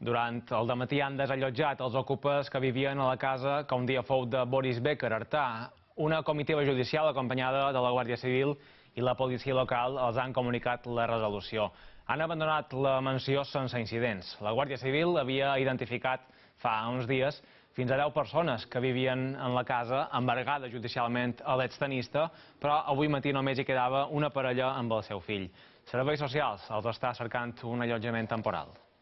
Durant el dematí han desallotjat els ocupes que vivien a la casa que un dia fou de Boris Becker, a Artà. Una comitiva judicial acompanyada de la Guàrdia Civil i la policia local els han comunicat la resolució. Han abandonat la mansió sense incidents. La Guàrdia Civil havia identificat fa uns dies fins a 10 persones que vivien en la casa, embargada judicialment a l'extenista, però avui matí només hi quedava una parella amb el seu fill. Serveis Socials els està cercant un allotjament temporal.